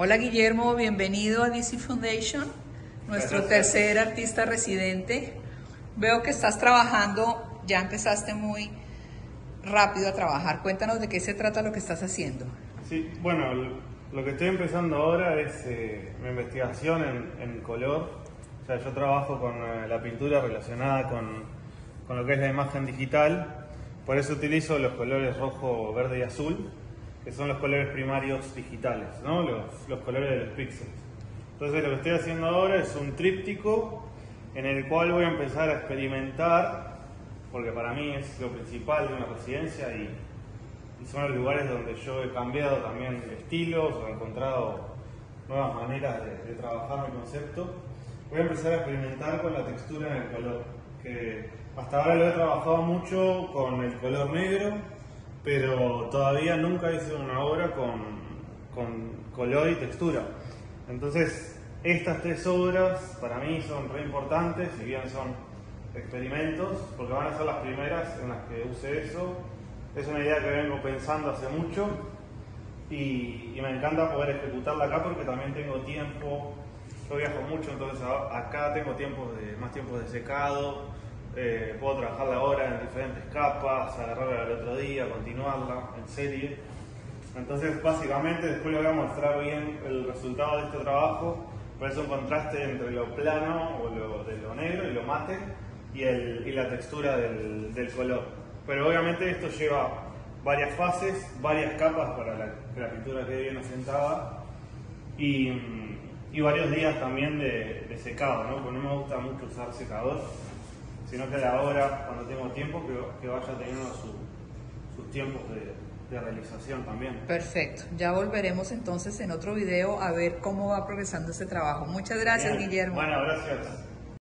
Hola Guillermo, bienvenido a DC Foundation, nuestro Gracias. tercer artista residente. Veo que estás trabajando, ya empezaste muy rápido a trabajar. Cuéntanos de qué se trata lo que estás haciendo. Sí, bueno, lo que estoy empezando ahora es mi investigación en color. O sea, yo trabajo con la pintura relacionada con lo que es la imagen digital. Por eso utilizo los colores rojo, verde y azul, que son los colores primarios digitales, ¿no? Los colores de los píxeles. Entonces lo que estoy haciendo ahora es un tríptico en el cual voy a empezar a experimentar, porque para mí es lo principal de una residencia y son los lugares donde yo he cambiado también estilos o he encontrado nuevas maneras de trabajar mi concepto. Voy a empezar a experimentar con la textura en el color, que hasta ahora lo he trabajado mucho con el color negro, pero todavía nunca hice una obra con color y textura. Entonces, estas tres obras para mí son re importantes, si bien son experimentos, porque van a ser las primeras en las que use eso. Es una idea que vengo pensando hace mucho y me encanta poder ejecutarla acá porque también tengo tiempo. Yo viajo mucho, entonces acá tengo más tiempo de secado, puedo trabajar la obra en diferentes capas, agarrarla al otro día, continuarla en serie. Entonces básicamente después les voy a mostrar bien el resultado de este trabajo, pero es un contraste entre lo plano o de lo negro y lo mate y la textura del color. Pero obviamente esto lleva varias fases, varias capas para que la pintura quede bien asentada y varios días también de secado, ¿no? Porque no me gusta mucho usar secador, sino que la obra, cuando tengo tiempo, que vaya teniendo sus tiempos de realización también. Perfecto, ya volveremos entonces en otro video a ver cómo va progresando este trabajo. Muchas gracias, Bien. Guillermo. Bueno, gracias.